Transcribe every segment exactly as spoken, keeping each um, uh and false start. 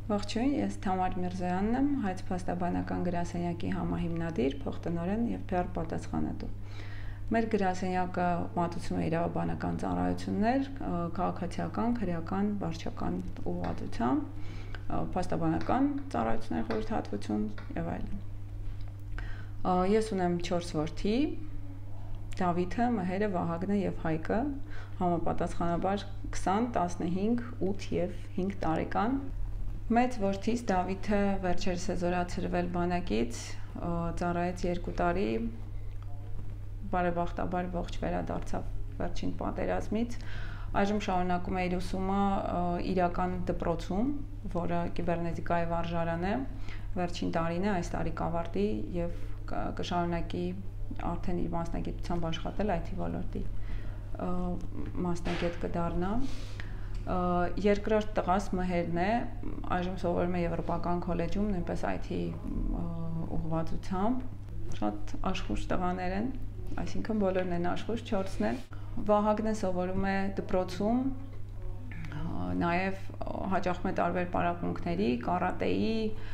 Ողջույն, ես Թամար Միրզոյանն եմ, Հայց փաստաբանական գրասենյակի համահիմնադիր, փոխտնօրեն եւ Փ R պատասխանատու։ Մեր գրասենյակը մատուցում է իրավաբանական ծառայություններ, քաղաքացիական, քրեական, վարչական ուղղվածությամբ, փաստաբանական ծառայություններ խորհրդատվություն եւ այլն։ Ես ունեմ չորս որդի, Դավիթը, Մհերը, Վահագնը եւ Հայկը, համապատասխանաբար քսան, տասնհինգ, ութ եւ հինգ տարեկան։ Մեծ որդիս Դավիթը վերջերս է զորացրվել բանակից, ծառայեց երկու տարի, բարեբախտաբար ողջ վերադարձավ վերջին պատերազմից, այժմ շարունակում է իր ուսումը իրական դպրոցում, որը կիբեռնետիկայի վարժարան է, վերջին տարին է, այս տարի կավարտի եւ կշարունակի արդեն իր մասնագիտությամբ աշխատել I T ոլորտի մասնագետ կդառնա։ Երկրորդ տղաս Մհերն է, այժմ սովորում է Եվրոպական քոլեջում, նույնպես I T ուղղվածությամբ, շատ աշխույժ տղաներ են, այսինքն բոլորն են աշխույժ, չորսն են։ Վահագնը սովորում է դպրոցում, նաև հաճախում է տարբեր պարապմունքների, կարատեի,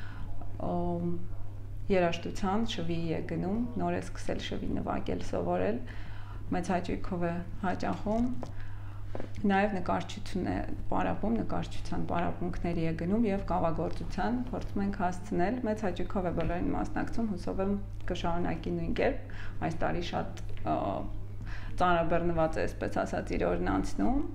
երաժշտության, շվիի է գնում, նոր է սկսել շվի նվագել, սովորել, մեծ հաճույքով է հաճախում։ Նաև նկարչություն է պարապում, նկարչության պարապմունքների է գնում եւ կավագործության փորձում ենք հասցնել, մեծ հաճույքով է բոլորին մասնակցում, հուսով եմ կշարունակի նույն կերպ, այս տարի շատ ծանրաբեռնված է, այսպես ասած, իր օրն անցնում,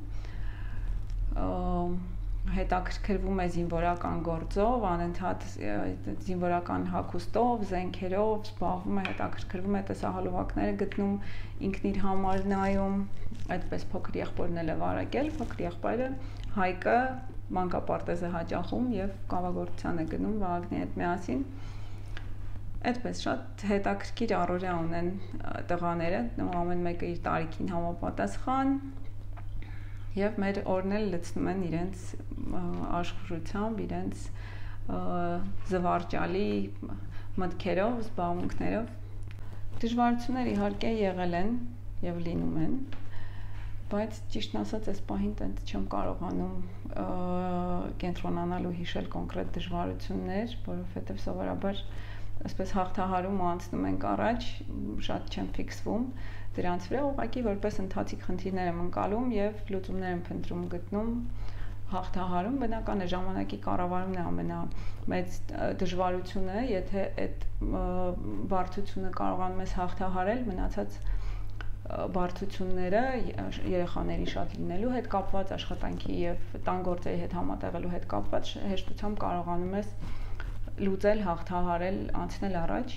հետաքրքրվում է զինվորական գործով, անընդհատ զինվորական հագուստով, զենքերով, զբաղվում է, հետաքրքրվում է տեսահոլովակները գտնում, ինքն իր համար նայում, այդպես փոքր եղբորն էլ է վարակել, փոքր եղբայրը Հայկը մանկապարտեզ է հաճախում եւ կավագործության է գնում Վահագնի հետ միասին։ Այդպես շատ հետաքրքիր առօրյա ունեն տղաները, ամեն մեկը իր տարիքին համապատասխան եւ մեր օրն էլ լցնում են իրենց աշխուժությամբ, իրենց զվարճալի մտքերով, զբաղմունքներով։ Դժվարություններ իհարկե եղել են եւ լինում են, բայց ճիշտն ասած այս պահին տենց չեմ կարողանում կենտրոնանալ ու հիշել կոնկրետ դժվարություններ, որովհետեւ սովորաբար այսպես հաղթահարում ու անցնում ենք առաջ, շատ չեմ ֆիքսվում դրանց վրա, ուղղակի որպես ընթացիկ խնդիրներ եմ ընկալում եւ լուծումներ եմ փնտրում գտնում, հաղթահարում, բնական է ժամանակի կառավարումն է ամենամեծ դժվարությունը, եթե այդ բարդությունը կարողանում ես հաղթահարել, մնացած բարդությունները երեխաների շատ լինելու հետ կապված, աշխատանքի եւ տան գործերի հետ համատեղելու հետ կապված հեշտությամբ կարողանում ես լուծել, հաղթահարել, անցնել առաջ,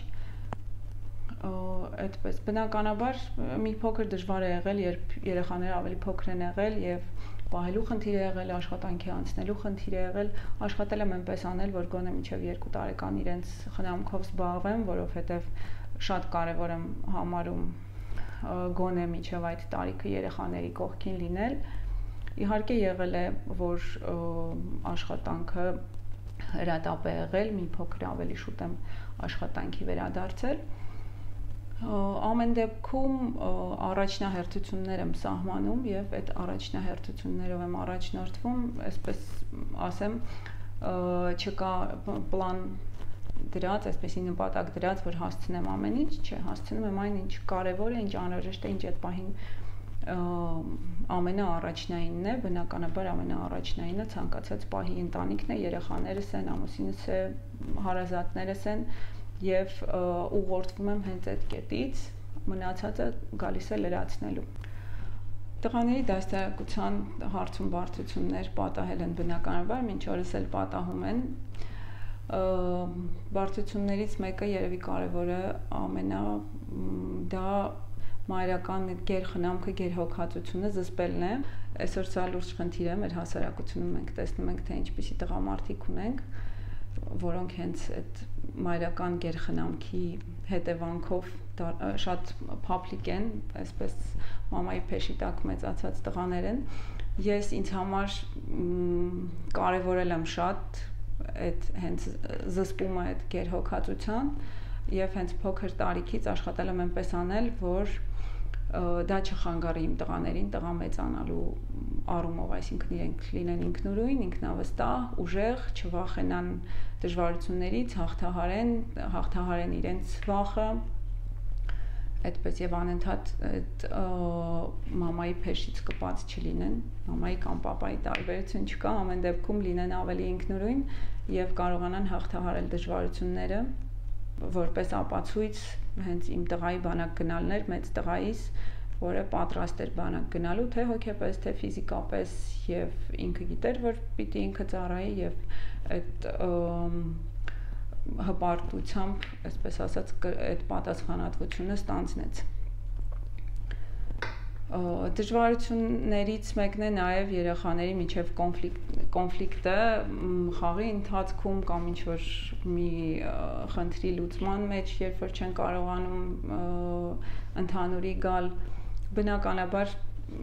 այդպես բնականաբար մի փոքր դժվար է եղել, երբ երեխաները ավելի փոքր են եղել եւ պահելու խնդիր է եղել, աշխատանքի անցնելու խնդիր է եղել, աշխատել եմ այնպես անել, որ գոնե մինչեւ երկու տարեկան իրենց խնամքով զբաղվեմ, որովհետեւ շատ կարեւոր եմ համարում գոնե մինչեւ այդ տարիքը երեխաների կողքին լինել։ Իհարկե եղել է, որ աշխատանքը հրատապ է եղել, մի փոքր ավելի շուտ եմ աշխատանքի վերադարձել։ Ամեն դեպքում առաջնահերթություններ եմ սահմանում եւ այդ առաջնահերթություններով եմ առաջնորդվում, այսպես ասեմ, չկա պլան դրած, այսպեսի նպատակ դրած, որ հասցնեմ ամեն ինչ, չէ, հասցնում եմ այն, ինչ կարևոր է, ինչ անհրաժեշտ է, ինչ այդ պահին ամենաառաջնայինն է, բնականաբար ամենաառաջնայինը ցանկացած պահի ընտանիքն է, երեխաներս են, ամուսինս է, հարազատներս են եւ ուղղորդվում եմ հենց այդ կետից, մնացածը գալիս է լրացնելու։ Տղաների դաստիարակության հարցում բարդություններ պատահել են բնականաբար, մինչ օրս էլ պատահում են։ Բարդություններից մեկը երևի կարևորը ամենա դա մայրական գերխնամքը, գերհոգացությունը զսպելն է։ Այսօր սա լուրջ խնդիր է մեր հասարակությունում, մենք տեսնում ենք, թե ինչպիսի տղամարդիկ ունենք, որոնք հենց այդ մայրական գերխնամքի հետևանքով շատ փափլիկ են, այսպես մամայի փեշի տակ մեծացած տղաներ են։ Ես ինձ համար կարևորել եմ շատ այդ հենց զսպումը այդ գերհոգացության եւ հենց փոքր տարիքից աշխատել եմ այնպես անել, որ դա չխանգարի իմ տղաներին տղա մեծանալու առումով, այսինքն իրենք լինեն ինքնուրույն, ինքնավստահ, ուժեղ, չվախենան դժվարություններից, հաղթահարեն, հաղթահարեն իրենց վախը, այդպես եւ անընդհատ այդ մամայի փեշից կպած չլինեն, մամայի կամ պապայի տարբերություն չկա, ամեն դեպքում լինեն ավելի ինքնուրույն եւ կարողանան հաղթահարել դժվարությունները, որպես ապացույց հենց իմ տղայի բանակ գնալն էր, մեծ տղայիս, որը պատրաստ էր բանակ գնալու, թե հոգեպես, թե ֆիզիկապես եւ ինքը գիտեր, որ պիտի ինքը ծառայի եւ այդ հպարտությամբ, այսպես ասած, այդ պատասխանատվությունը ստանձնեց։ Դժվարություններից մեկն է նաև երեխաների միջև կոնֆլիկտը խաղի ընթացքում կամ ինչ-որ մի խնդրի լուծման մեջ, երբ որ չեն կարողանում ընդհանուրի գալ, բնականաբար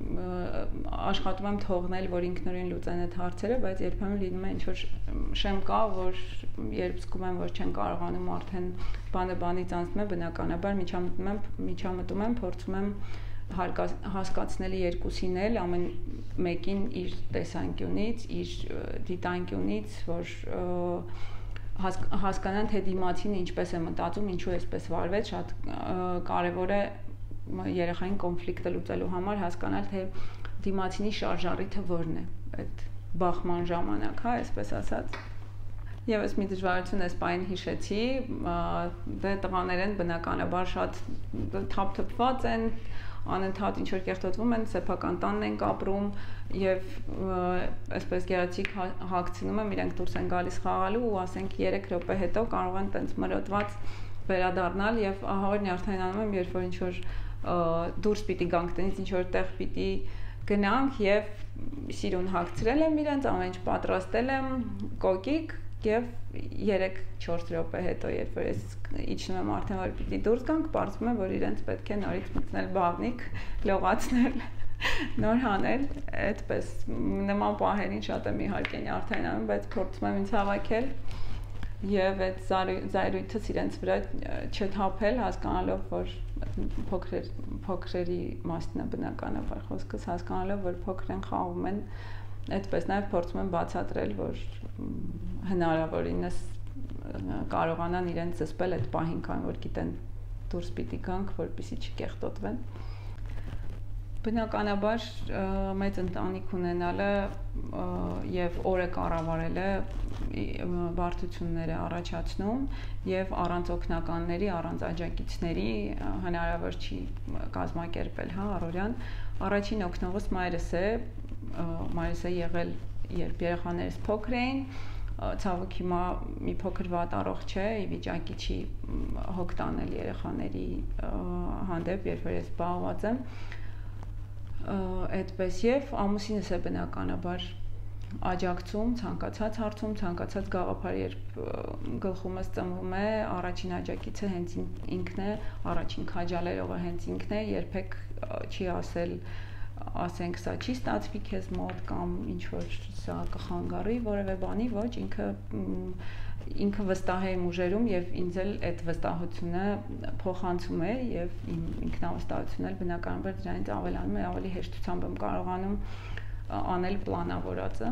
աշխատում եմ թողնել, որ ինքնուրույն լուծեն այդ հարցերը, բայց երբեմն լինում է ինչ-որ շեմ կա, որ երբ զգում եմ, որ չեն կարողանում արդեն բանը բանից անցնում է, բնականաբար միջամտում եմ, միջամտում եմ, փորձում եմ հասկացնելի երկուսին էլ, ամեն մեկին իր տեսանկյունից, իր դիտանկյունից, որ հասկանան, թե դիմացին ինչպես է մտածում, ինչու էսպես վարվեց, շատ կարևոր է երեխային կոնֆլիկտը լուծելու համար հասկանալ, թե դիմացինի շարժառիթը որն է, այդ բախման ժամանակ, հա, այսպես ասած։ Եվս մի դժվարություն այս պայն հիշեցի, դե տղաներ են բնականաբար շատ թափթփված են, անընդհատ ինչ-որ կեղտոտվում են, սեփական տանն են ապրում եւ այսպես գեղեցիկ հագցնում եմ, իրենք դուրս են գալիս խաղալու ու ասենք երեք րոպե հետո կարող են տենց մրոտված վերադառնալ եւ ահա որ նյարդայնանում եմ, երբ որ ինչ-որ դուրս պիտի գանք տնից, ինչ-որ տեղ պիտի գնանք եւ սիրուն հագցրել եմ իրենց, ամեն ինչ պատրաստել եմ, կոկիկ եւ երեք-չորս րոպե հետո, երբ որ ես իջնում եմ արդեն որ պիտի դուրս գանք, պարզվում է, որ իրենց պետք է նորից մտնել բաղնիկ, լողացնել, նոր հանել, այդպես նման պահերին շատ եմ իհարկե նյարդայնանում, բայց փորձում եմ ինձ հավաքել եւ այդ զայրույթս իրենց վրա չթափել, հասկանալով, որ փոքր փոքրերի մասն է բնականաբար խոսքս, հասկանալով, որ փոքր են խաղում են, այդպես նաեւ փորձում եմ բացատրել, որ հնարավորինս կարողանան իրենց զսպել այդ պահին, քան որ գիտեն դուրս պիտի գանք, որպեսզի չկեղտոտվեն։ Բնականաբար մեծ ընտանիք ունենալը եւ օրը կառավարելը բարդություններ է առաջացնում եւ առանց օգնականների, առանց աջակիցների հնարավոր չի կազմակերպել, հա, առօրյան։ Առաջին օգնողս մայրս է, մայրս է եղել, երբ երեխաներս փոքր էին, ցավոք հիմա մի փոքր վատ առողջ չէ, ի վիճակի չի հոգ տանել երեխաների հանդեպ, երբ որ ես զբաղված եմ, այդպես եւ ամուսինս է բնականաբար աջակցում, ցանկացած հարցում, ցանկացած գաղափար, երբ գլխումս ծնվում է, առաջին աջակիցը հենց ինքն է, առաջին քաջալերողը հենց ինքն է, երբեք չի ասել ասենք սա չի ստացվի քեզ մոտ կամ ինչ որ սա կխանգարի որևէ բանի, ոչ, ինքը ինքը վստահ է իմ ուժերում եւ ինձ էլ այդ վստահությունը փոխանցում է եւ իմ ինքնավստահությունն էլ բնականաբար դրանից ավելանում է, ավելի հեշտությամբ եմ կարողանում անել պլանավորածը։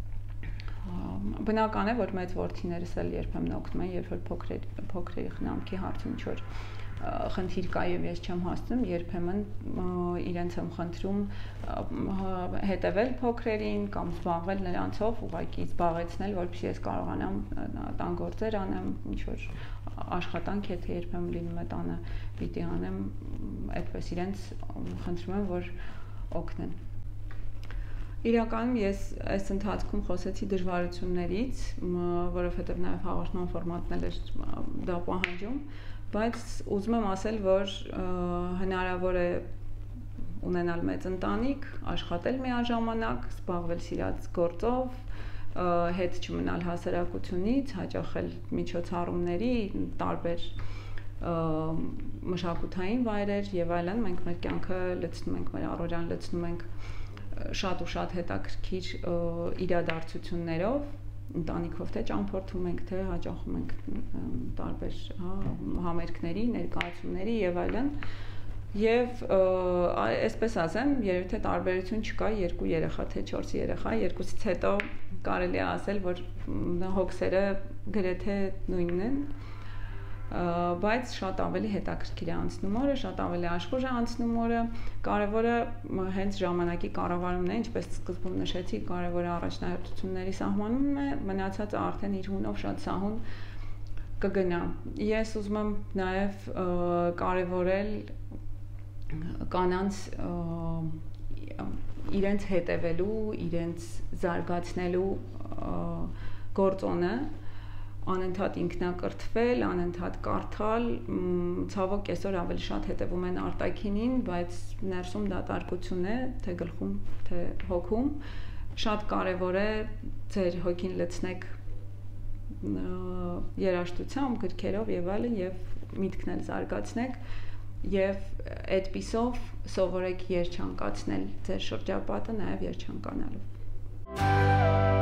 Բնական է, որ մեծ որդիներս էլ երբեմն օգնում են, երբ որ փոքր փոքրերի խնամքի հարցում ինչ որ խնդիր կա եւ ես չեմ հասնում, երբեմն իրենց եմ խնդրում հետևել փոքրերին կամ զբաղվել նրանցով, ուղղակի զբաղեցնել, որպեսզի ես կարողանամ տան գործեր անեմ, ինչ որ աշխատանք, եթե երբեմն լինում է տանը պիտի անեմ, այդպես իրենց խնդրում եմ, որ օգնեն։ Իրականում ես այս ընթացքում խոսեցի դժվարություններից, որովհետև նաև հաղորդման ֆորմատն էլ դա պահանջում, բայց ուզում եմ ասել, որ հնարավոր է ունենալ մեծ ընտանիք, աշխատել միաժամանակ, զբաղվել սիրած գործով, հետ չմնալ հասարակությունից, հաճախել միջոցառումների, տարբեր մշակութային վայրեր եւ այլն, մենք մեր կյանքը լցնում ենք, մեր առօրյան լցնում ենք շատ ու շատ հետաքրքիր իրադարձություններով, ընտանիքով թե ճամփորդում ենք, թե հաճախում ենք տարբեր համերգների, ներկայացումների եւ այլն, Եվ այսպես ասեմ, երևի թե տարբերություն չկա երկու երեխա, թե չորս երեխա, երկուսից հետո կարելի է ասել, որ հոգսերը գրեթե նույնն են, բայց շատ ավելի հետաքրքիր է անցնում օրը, շատ ավելի աշխուժ է անցնում օրը, կարևորը հենց ժամանակի կառավարումն է, ինչպես սկզբում նշեցի, կարևորը առաջնահերթությունների սահմանումն է, մնացածը արդեն իր հունով շատ սահուն կգնա։ Ես ուզում եմ նաև կարևորել կանանց իրենց հետևելու, իրենց զարգացնելու գործոնը, անընդհատ ինքնակրթվել, անընդհատ կարդալ, ցավոք այսօր ավելի շատ հետևում են արտաքինին, բայց ներսում դատարկություն է, թե գլխում, թե հոգում, շատ կարևոր է ձեր հոգին լցնեք երաժշտությամբ, գրքերով եւ այլն եւ միտքն էլ զարգացնեք եւ այդպիսով սովորեք երջանկացնել ձեր շրջապատը նաեւ երջանկանալով։